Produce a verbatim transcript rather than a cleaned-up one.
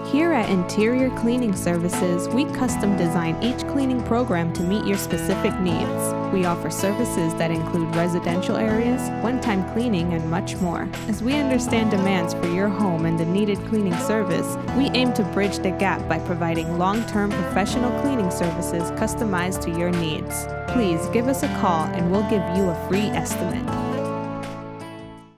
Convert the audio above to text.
Here at Interior Cleaning Services, we custom design each cleaning program to meet your specific needs. We offer services that include residential areas, one-time cleaning, and much more. As we understand demands for your home and the needed cleaning service, we aim to bridge the gap by providing long-term professional cleaning services customized to your needs. Please give us a call and we'll give you a free estimate.